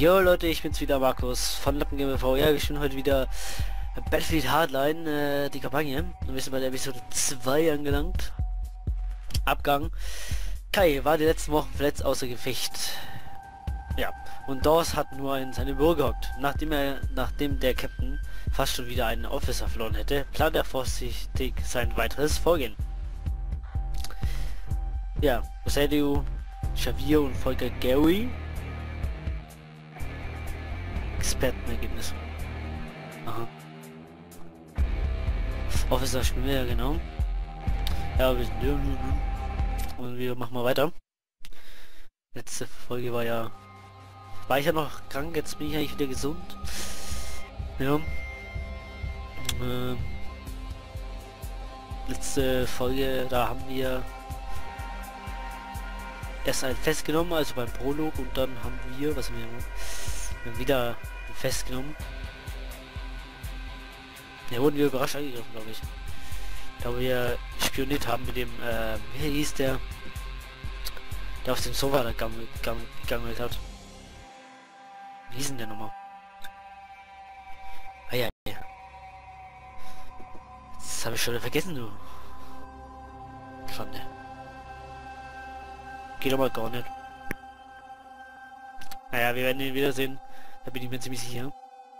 Jo Leute, ich bin's wieder, Markus von LappenGameV. Ja, wir spielen heute wieder Battlefield Hardline, die Kampagne. Und wir sind bei der Episode 2 angelangt. Abgang. Kai war die letzten Wochen verletzt außer Gefecht. Ja, und Dawes hat nur in seinem Büro gehockt. Nachdem der Captain fast schon wieder einen Officer verloren hätte, plant er vorsichtig sein weiteres Vorgehen. Ja, Rosario, Xavier und Volker Gary. Expertenergebnis. Aha. Officer spielen wir ja, genau. Ja, wir sind... Und wir machen mal weiter. Letzte Folge war ja... War ich ja noch krank, jetzt bin ich eigentlich wieder gesund. Ja. Letzte Folge, da haben wir erst einen festgenommen, also beim Prolog, und dann haben wir, was haben wir wieder festgenommen. Ja, wurden wir überrascht angegriffen, glaube ich. Da wir spioniert haben mit dem, wie hieß der auf dem Sofa da gegammelt hat. Wie hieß denn der nochmal? Ah ja, ja. Das habe ich schon vergessen, du. Schande. Geht aber gar nicht. Naja, wir werden ihn wiedersehen. Da bin ich mir ziemlich sicher.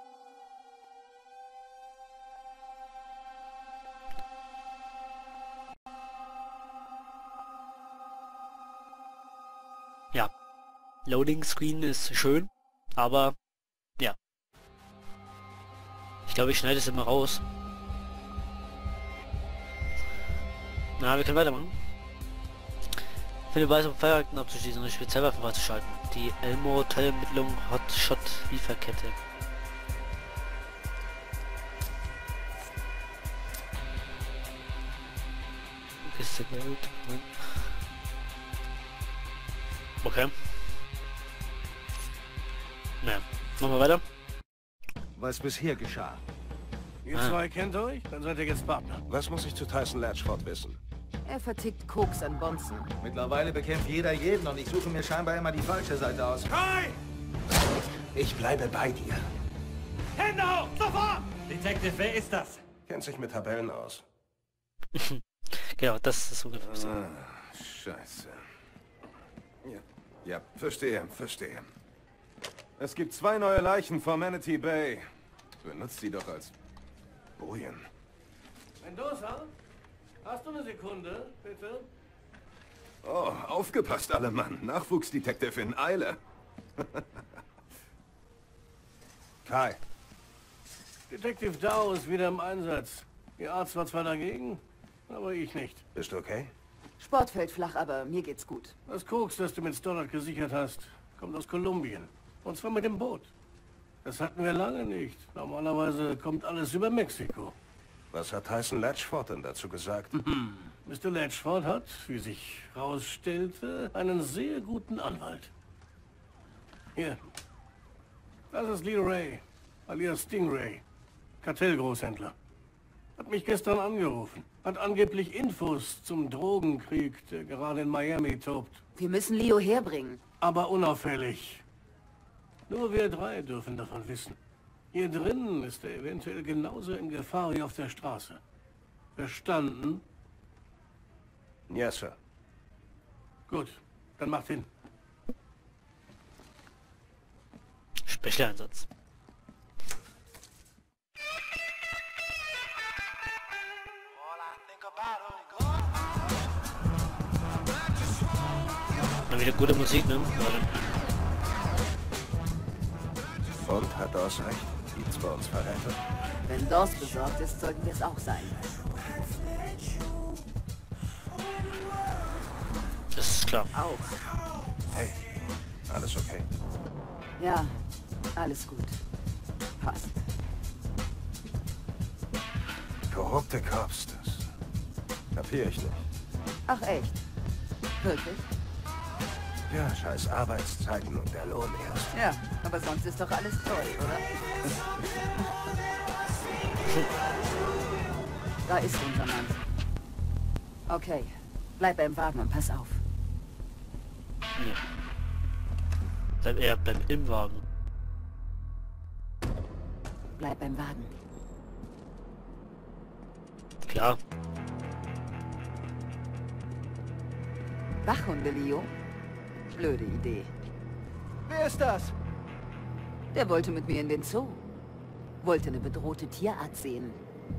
Ja. Loading Screen ist schön, aber ja. Ich glaube, ich schneide es immer raus. Na, wir können weitermachen. Finde Weise, um Feuerraketen abzuschließen und eine Spezialwaffe freizuschalten. Die Elmo-Teilermittlung Hotshot-Lieferkette. Kiste Geld. Okay. Na, machen wir weiter. Was bisher geschah. Ihr zwei kennt euch? Dann seid ihr jetzt Partner. Was muss ich zu Tyson Latchford wissen? Er vertickt Koks an Bonzen. Mittlerweile bekämpft jeder jeden und ich suche mir scheinbar immer die falsche Seite aus. Kai! Ich bleibe bei dir. Hände hoch! Sofort! Detective, wer ist das? Kennt sich mit Tabellen aus. Genau, das ist ungefähr so. Scheiße. Ja, verstehe. Es gibt 2 neue Leichen vor Manatee Bay. Benutzt sie doch als Bojen. Mendoza? Hast du eine Sekunde, bitte? Oh, aufgepasst alle Mann. Nachwuchsdetektiv in Eile. Kai. Detective Dow ist wieder im Einsatz. Ihr Arzt war zwar dagegen, aber ich nicht. Bist du okay? Sport fällt flach, aber mir geht's gut. Das Koks, das du mit Stoddard gesichert hast, kommt aus Kolumbien. Und zwar mit dem Boot. Das hatten wir lange nicht. Normalerweise kommt alles über Mexiko. Was hat Tyson Latchford denn dazu gesagt? Mr. Latchford hat, wie sich herausstellte, einen sehr guten Anwalt. Hier. Das ist Leo Ray, alias Stingray. Kartellgroßhändler. Hat mich gestern angerufen. Hat angeblich Infos zum Drogenkrieg, der gerade in Miami tobt. Wir müssen Leo herbringen. Aber unauffällig. Nur wir 3 dürfen davon wissen. Hier drinnen ist er eventuell genauso in Gefahr wie auf der Straße. Verstanden? Yes, Sir. Gut, dann macht hin. Spezialeinsatz. Mal wieder gute Musik, ne? Und hat Dawes recht? Gibt's bei uns Verräter? Wenn Dawes besorgt ist, sollten wir es auch sein. Das ist klar. Auch. Hey, alles okay? Ja, alles gut. Passt. Korrupte Cops, das kapier ich nicht. Ach echt? Wirklich? Ja, scheiß Arbeitszeiten und der Lohn erst. Ja, aber sonst ist doch alles toll, oder? Da ist unser Mann. Okay, bleib beim Wagen und pass auf. Nee. Bleib im Wagen. Bleib beim Wagen. Klar. Wachhunde, Leo? Blöde Idee. Wer ist das? Der wollte mit mir in den Zoo. Wollte eine bedrohte Tierart sehen.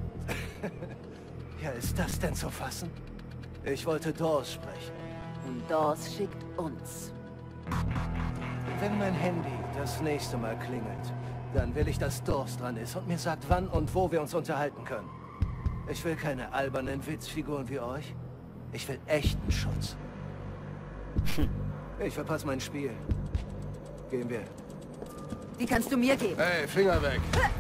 Ja, ist das denn zu fassen? Ich wollte Dawes sprechen. Und Dawes schickt uns. Wenn mein Handy das nächste Mal klingelt, dann will ich, dass Dawes dran ist und mir sagt, wann und wo wir uns unterhalten können. Ich will keine albernen Witzfiguren wie euch. Ich will echten Schutz. Ich verpasse mein Spiel. Gehen wir. Die kannst du mir geben. Hey, Finger weg!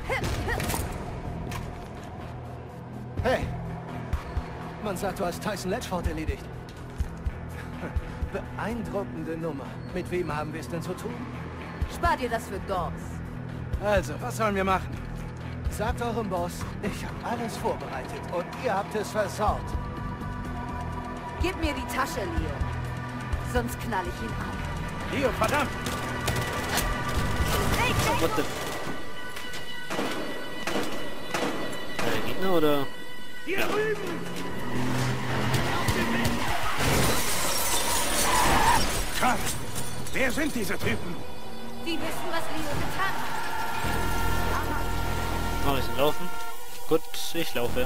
Hey! Man sagt, du hast Tyson Ledgeford erledigt. Beeindruckende Nummer. Mit wem haben wir es denn zu tun? Spar dir das für Dawes. Also, was sollen wir machen? Sagt eurem Boss, ich habe alles vorbereitet und ihr habt es versaut. Gib mir die Tasche, Leo. Sonst knall ich ihn ab. Leo, verdammt! What the... Der Gegner oder? Hier drüben! Kraft! Wer sind diese Typen? Die wissen, was Leo getan hat. Mal ein bisschen laufen. Gut, ich laufe.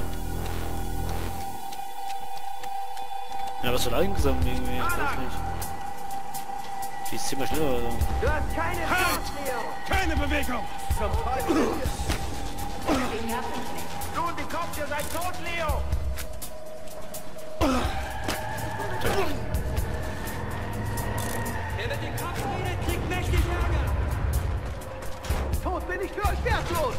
Ja, was so langsam irgendwie. Ich weiß nicht. Die ist ziemlich schnell oder so. Du hast keine Halt! Keine Bewegung! Du und die Kopf, ihr seid tot, Leo! Wer mit dem Kopf redet, kriegt mächtig Ärger! Tot bin ich für euch wertlos!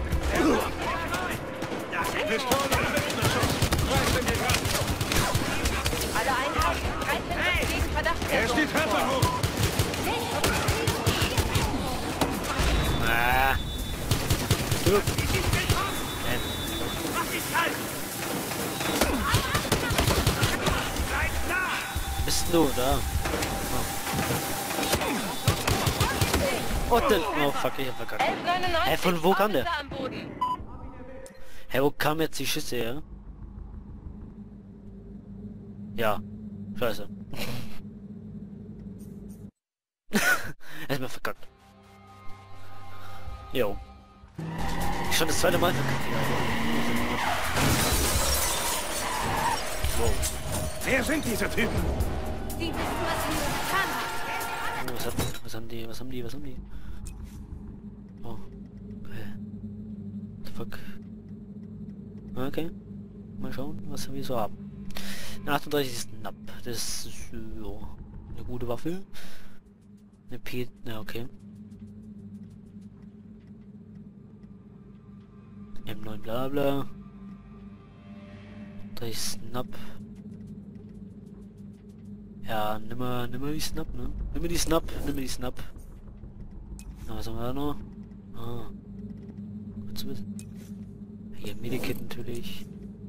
Pistole oder Schuss! Greift in die Hand! Alle Einheiten, Greifmittel gegen Verdacht. Er ist die Treppe hoch! Ah. Du. Mach dich kalt! Bleib da! Bist du da? Oh, denn. Oh fuck, ich hab verkackt. 1199. Hä, von wo kam der? Officer am Boden. Hä, wo kamen jetzt die Schüsse her? Ja. Scheiße. Erstmal verkackt. Jo. Schon das zweite Mal verkackt. Wow. Wer sind diese Typen? Die wissen, was Leo getan hat. Oh, was haben die? Oh. Geil. What the fuck? Okay. Mal schauen, was wir so haben. Eine 38 Snap. Das ist so eine gute Waffe. Eine P... Na, okay. M9 bla bla. 30 Snap. Ja, nimm mal die Snap, ne? Nimm mir die Snap. Na, was haben wir da noch? Ah. Gut zu wissen. Hier, Medikit natürlich.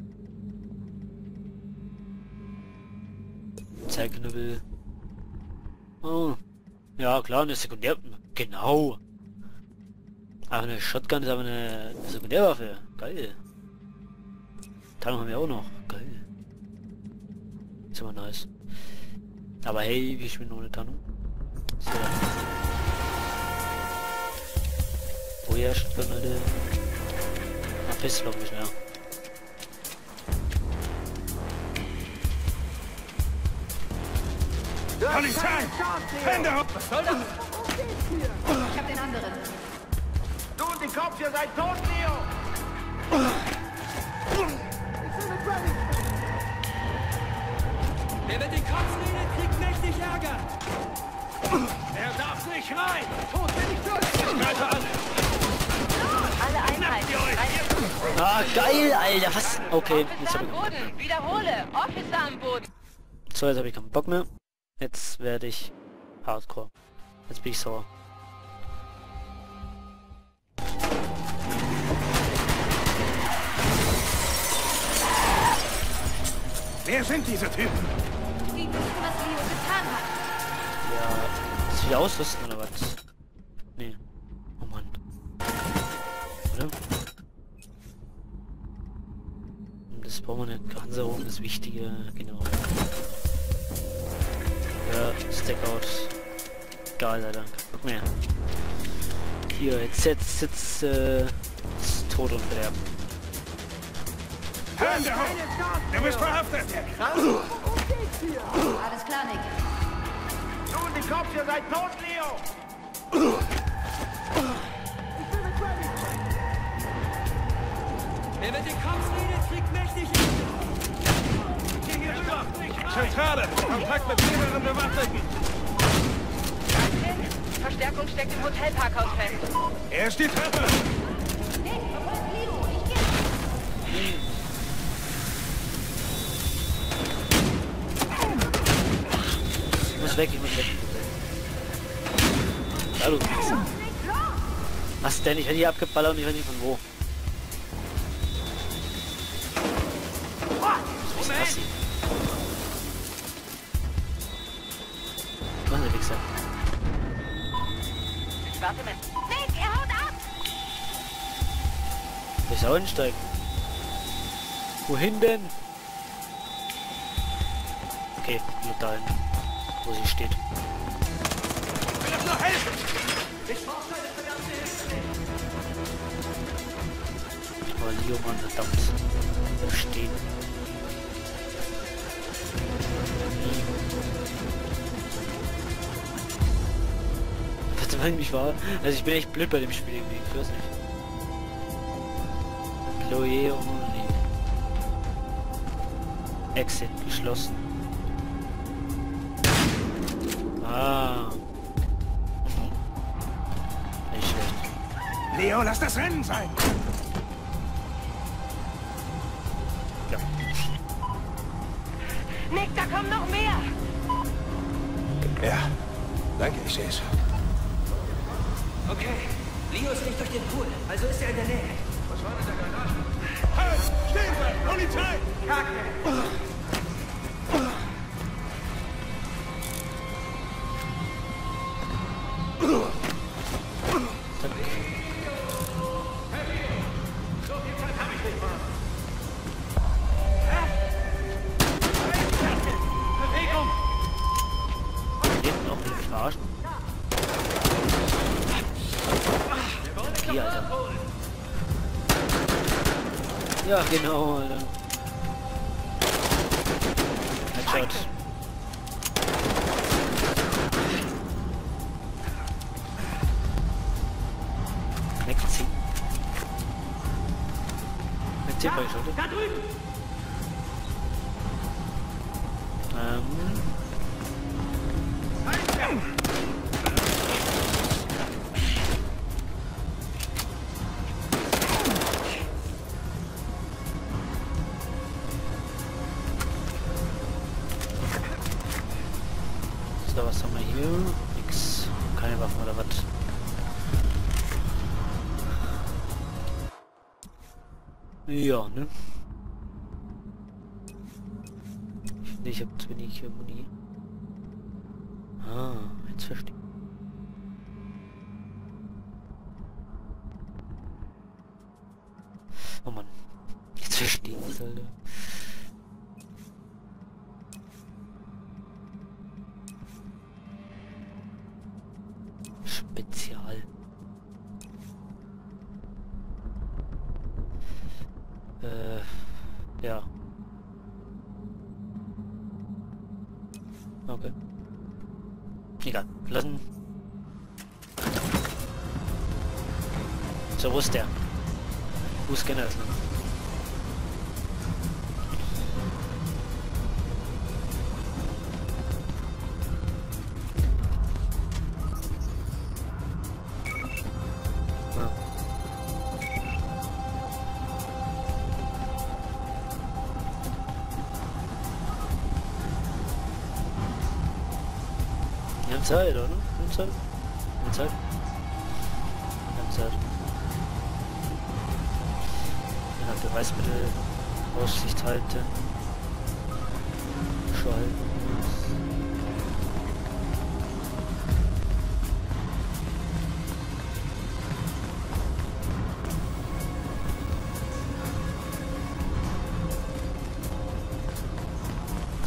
Zeigknüppel. Oh. Ja, klar, eine Sekundär... Genau. Aber eine Shotgun ist aber eine Sekundärwaffe. Geil. Tarnung haben wir auch noch. Geil. Ist aber nice. Aber hey, wir spielen ohne Tarnung. So. Oh ja, Shotgun, Leute. Ah, Pistol glaube ich, ja. Polizei! Hände hoch! Ich hab den anderen. Du und die Kopf, ihr seid tot, Leo! Wer mit den Kopf redet, kriegt mächtig Ärger! Er darf nicht rein! Tot bin ich für euch! Greife an! Alle Einheiten, Greifmittel Ah, geil, Alter, was? Okay, jetzt Officer hab am ich... Boden. Wiederhole, Officer am Boden. So, jetzt habe ich keinen Bock mehr. Jetzt werde ich Hardcore. Jetzt bin ich sauer. Wer sind diese Typen? Die wissen, was Leo getan hat. Ja, ist wieder ausrüsten oder was? Nee. Oh Mann. Oder? das brauchen wir nicht. Panzerung, das Wichtige, genau. Ja, Stackout. Geil, Alter. Guck mal her. Hier, jetzt ist Tod und Verderben. Hände hoch! Du bist verhaftet! Alles klar, Nick. Nun, die Cops, ihr seid tot, Leo! Wer mit den Cops redet, kriegt mächtig Geh hier rüber! Zentrale! Kontakt mit mehreren Bewaffneten! Verstärkung steckt im Hotelparkhaus fest. Er ist die Treppe! Nick, verfolgt Leo. Ich gehe. Ich muss weg, ich muss weg. Hallo. Was denn? Ich werde hier abgeballert und ich weiß nicht von wo. Was ist das hier? Was ist der Wichser? Warte mal. Nick, er haut ab! Soll ich auch hinsteigen? Wohin denn? Okay, nur dahin, wo sie steht. Ich will doch nur helfen! Aber Leo, Mann, verdammt. Stehen. Was eigentlich war? Also ich bin echt blöd bei dem Spiel irgendwie, ich weiß nicht. Chloe only. Exit geschlossen. Ah. Nicht schlecht. Leo, lass das Rennen sein! Ja. Nick, da kommen noch mehr! Ja, danke, ich sehe es. Okay, Leo ist nicht durch den Pool, also ist er in der Nähe. Halt! Stehen bleiben! Polizei! Hinten auch mit verarschen. Hier, Alter. Ja, genau, Alter. Headshot. Wegziehen. Wegziehen, bei Schulter. Da drüben! So, was haben wir hier? Nix. Keine Waffen oder was? Ja, ne? Ich hab zu wenig Muni. Ah, jetzt verstehe. Oh Mann. Jetzt verstehe ich, Alter. Spezial. Ja. Okay. Egal. Lassen. So, wo ist der? Wo ist Scanner öffnen? Wir haben Zeit, oder? Wir haben Zeit. Wir haben Zeit. Wir haben Zeit. Ja, Beweismittel, Aussicht halten. Schalten.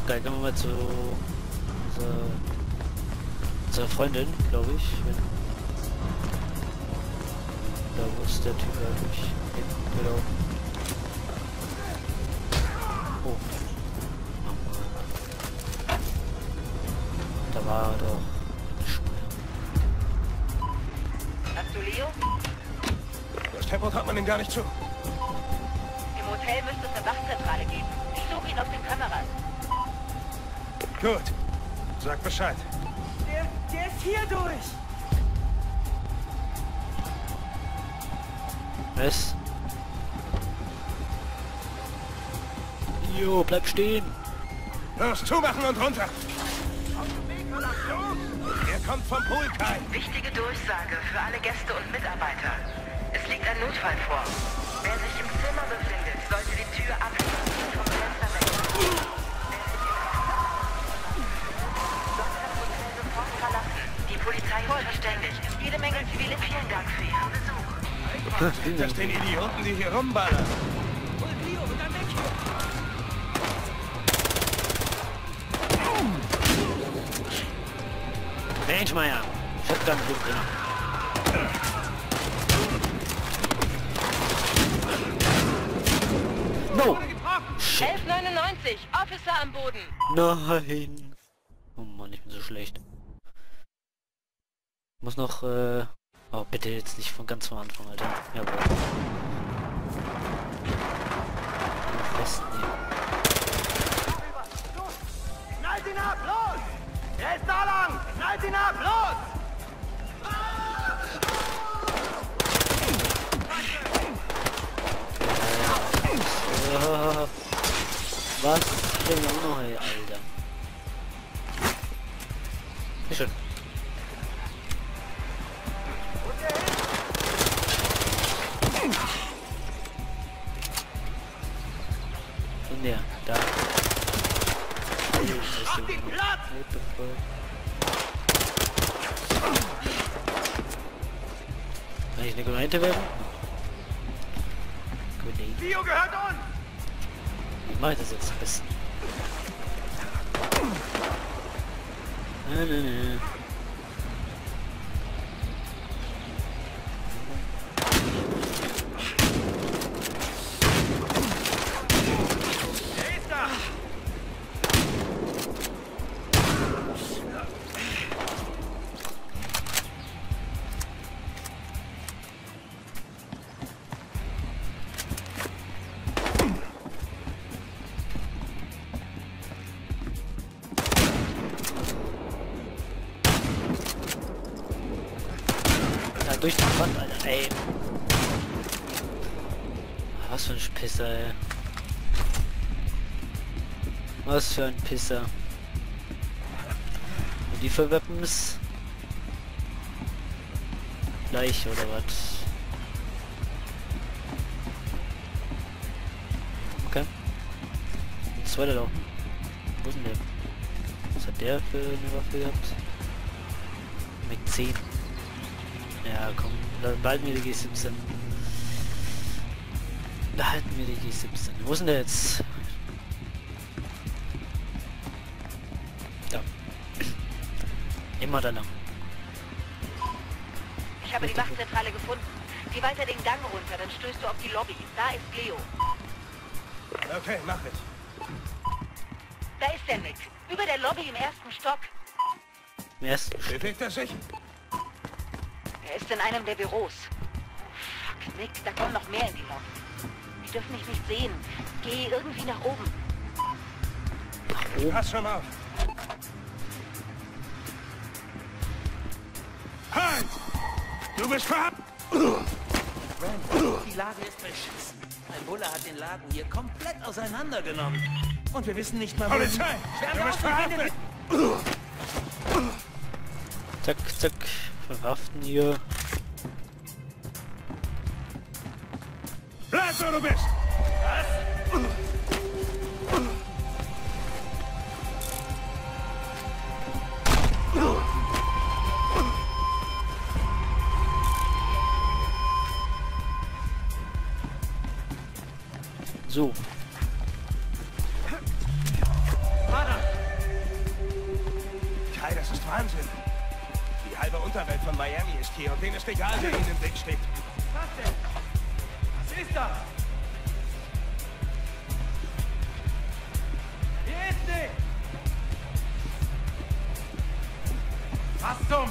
Geil, gehen wir mal zu unserer Freundin, glaube ich. Da wo ist der Typ eigentlich? Genau. Oh. Da war er doch. Hast du Leo? Das Tempo hat man ihm gar nicht zu. Im Hotel müsste es eine Wachzentrale geben. Ich suche ihn auf den Kameras. Gut. Sag Bescheid. Der ist hier durch. Was? Jo, bleib stehen. Los, zumachen und runter. Er kommt vom Pool, Kai. Wichtige Durchsage für alle Gäste und Mitarbeiter. Es liegt ein Notfall vor. Wer sich im Zimmer befindet, sollte die Tür abschließen und vom Fenster weg. Sollte das Hotel sofort verlassen. Die Polizei ist verständigt. Jede Menge Zivile. Vielen Dank für Ihren Besuch. Das den Idioten, die hier rumballern. Mensch, Meier. Shotgun drin. No! Shit. 1199, Officer am Boden. Nein! Oh Mann, ich bin so schlecht. Muss noch, oh, bitte jetzt nicht von ganz vom Anfang, Alter. Jawohl. Festnehmen. Knallt ihn ab, los! Er ist da lang! Knallt ihn ab, los! Was? Ich bin auch noch, ey, Alter. Sehr schön. Und der, da. Mach den Platz! Kann ich eine Granate werfen? Grenade. Leo gehört uns! Wie mache ich das jetzt am besten? Ne. Er ist da! Durch die Wand, Alter, ey. Was für ein Pisser, ey. Was für ein Pisser. Und die für Weapons? Gleich, oder was? Okay. Jetzt weiterlaufen. Wo ist denn der? Was hat der für eine Waffe gehabt? Mac 10. Ja, komm, dann behalten wir die G17. Behalten wir die G17. Wo ist denn der jetzt? Da. Immer da lang. Ich habe die Wachzentrale gefunden. Geh weiter den Gang runter, dann stößt du auf die Lobby. Da ist Leo. Okay, mach es. Da ist der Nick. Über der Lobby im ersten Stock. Im ersten Bewegt er sich? Er ist in einem der Büros. Fuck, Nick, da kommen noch mehr in die Lobby. Die dürfen mich nicht sehen. Geh irgendwie nach oben. Pass schon auf. Halt! Du bist verhaftet! Die Lage ist beschissen. Ein Bulle hat den Laden hier komplett auseinandergenommen. Und wir wissen nicht mal, Polizei! Du bist verhaftet! Zack, zack. Verhaften hier. Bleib, wo du bist! So. Vater, Unterwelt von Miami ist hier und denen ist egal, wer ihnen im Weg steht. Was denn? Was ist das? Hier ist nicht! Was zum?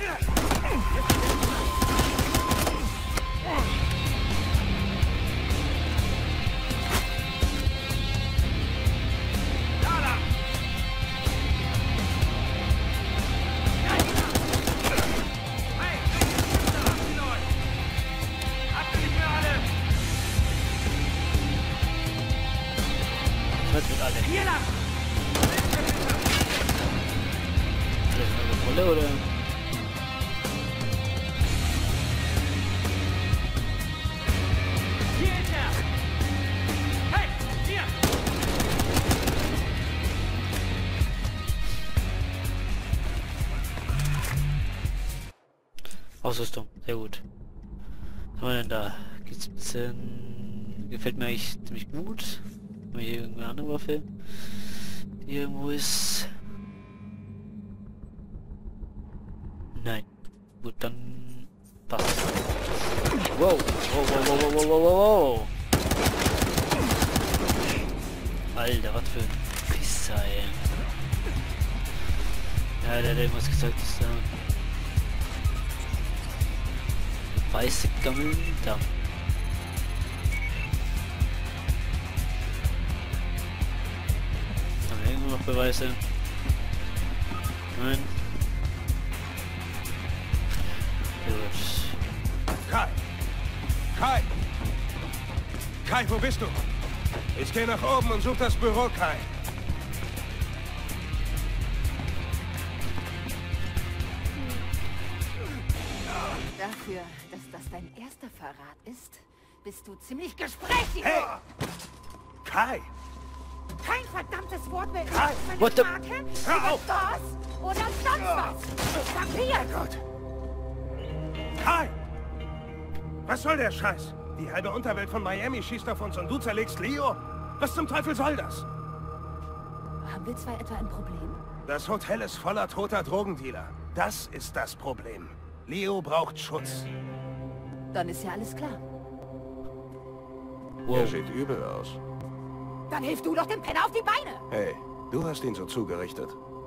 Mit alle. Hier lang! Vielleicht eine Rolle oder? Hier ist er! Hey, hier! Ausrüstung, sehr gut. Was haben wir denn da? Geht's ein bisschen... Gefällt mir eigentlich ziemlich gut. Haben wir hier irgendeine andere Waffe? Die irgendwo ist... Nein. Gut, dann... passt. Wow! Wow, wow, wow, wow, wow, wow, wow! Alter, was für ein Pisser, ey. Ja, der hat irgendwas gesagt, dass da... Weiße Gammeln da. Haben wir irgendwo noch Beweise? Nein. Gut. Kai! Kai! Kai, wo bist du? Ich gehe nach oben und suche das Büro, Kai. Dafür, dass das dein erster Verrat ist, bist du ziemlich gesprächig. Hey! Kai! Kein verdammtes Wort mehr. Kai! Meine What the- Marke, Hör auf! das oder sonst was. Vampir! Gott! Kai! Was soll der Scheiß? Die halbe Unterwelt von Miami schießt auf uns und du zerlegst Leo? Was zum Teufel soll das? Haben wir zwei etwa ein Problem? Das Hotel ist voller toter Drogendealer. Das ist das Problem. Leo braucht Schutz. Dann ist ja alles klar. Er sieht übel aus. Dann hilf du doch dem Penner auf die Beine. Hey, du hast ihn so zugerichtet.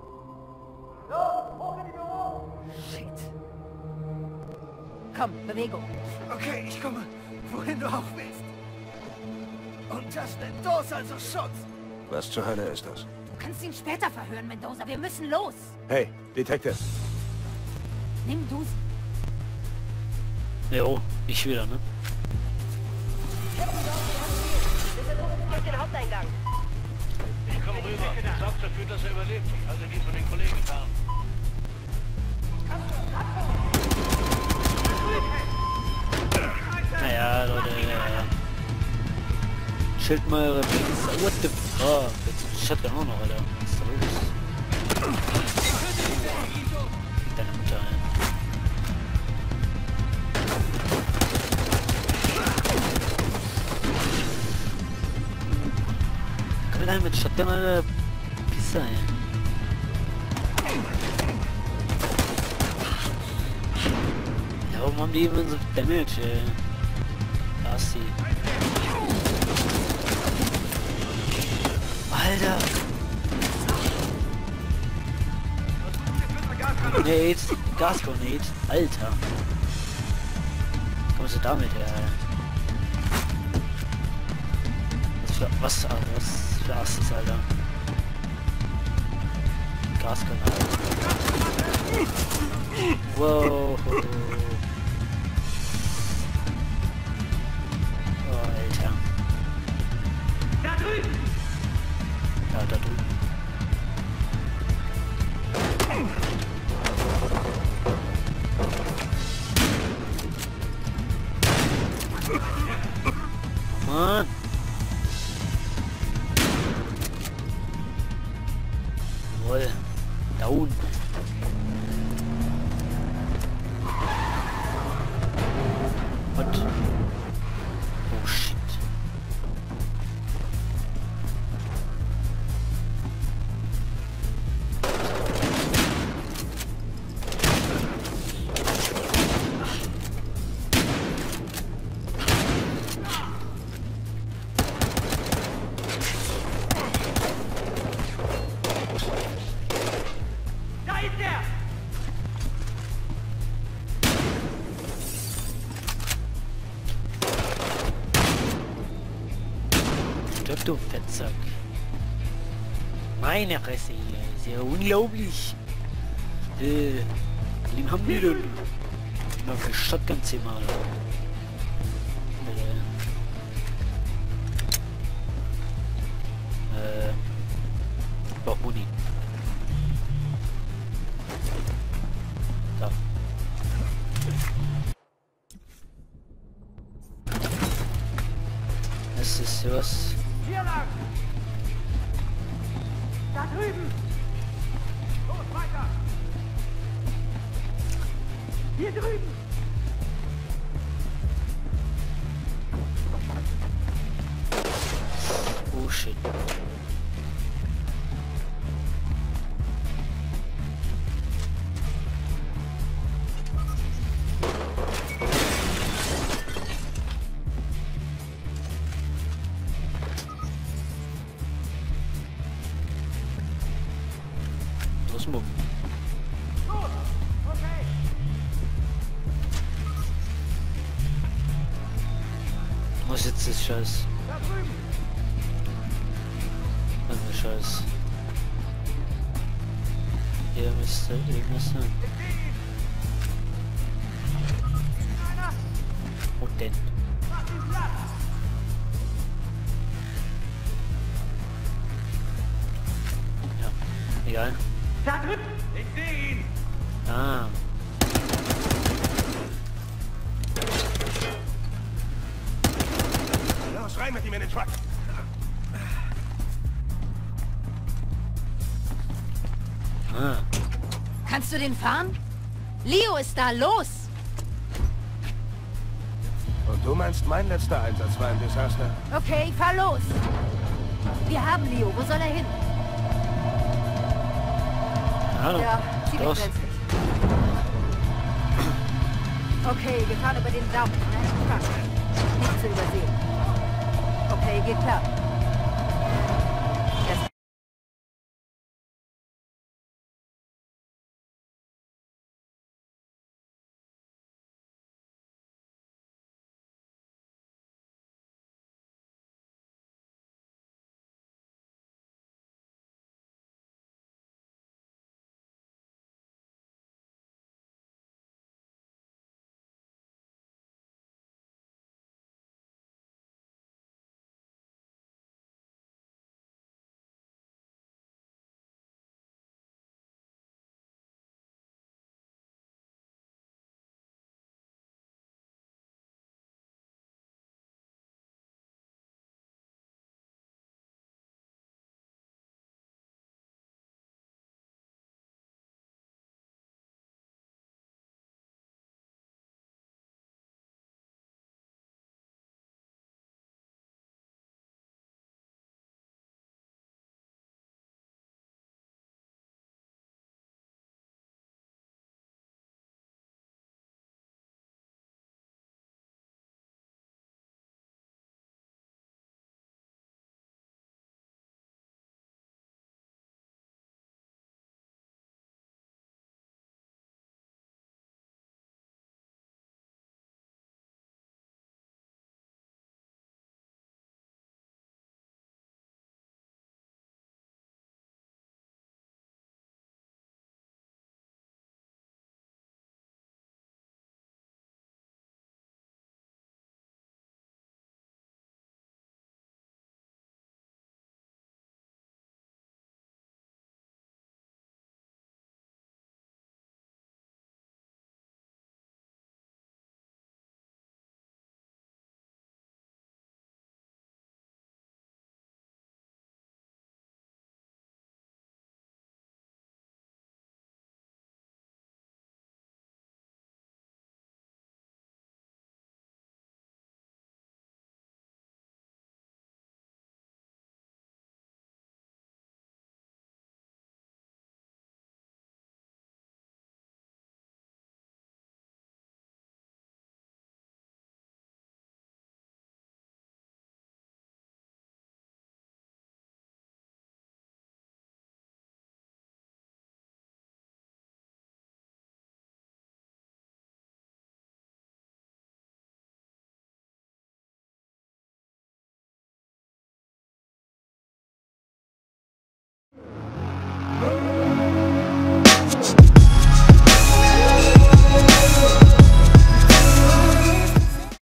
Shit. Komm, Bewegung. Okay, ich komme, wohin du auch willst. Und das Mendoza also Schutz. Was zur Hölle ist das? Du kannst ihn später verhören, Mendoza. Wir müssen los. Hey, Detective. Nimm du's. Jo, ich wieder, ne? Durch den Haupteingang. Ich komm rüber. Sorgt dafür, dass er überlebt. Also die von den Kollegen haben. Naja, Leute, ja. Schild mal eure Pizza. What the fuck? Jetzt Shotgun auch noch, Alter. Was ist da los? Deine Mutter, ey. Komm mit rein mit Shotgun, Alter. Pizza, ey. Ja, warum haben die immer so Damage, ey? Da ist sie. Alter! Grenade! Gasgrenade! Alter! Kommst du damit her? Was für Asses, Alter? Gasgrenade! Wow! Oh, Alter! Da drüben! Ja, da drüben. Mann! Jawohl. Down. What? Oh shit. Zack. Meine Fresse hier. Ist ja unglaublich. Wen haben wir denn? Mal für Shotgun-Zimmer. Braucht Muni. Da. Das ist was. Hier lang! Da drüben! Los, weiter! Hier drüben! Oh shit. Smoke. Okay. Wo ist jetzt das Scheiß? Da drüben. Was für Scheiß? Hier müsste irgendwas sein. Wo denn? Ja, egal. Da drüben! Ich sehe ihn! Ah. Los, rein mit ihm in den Truck! Ah. Kannst du den fahren? Leo ist da, los! Und du meinst, mein letzter Einsatz war ein Desaster? Okay, fahr los! Wir haben Leo, wo soll er hin? Hallo. Ja, ziemlich Los. brenzlig. Okay, wir fahren über den Daumen. Nicht zu übersehen. Okay, geht klar.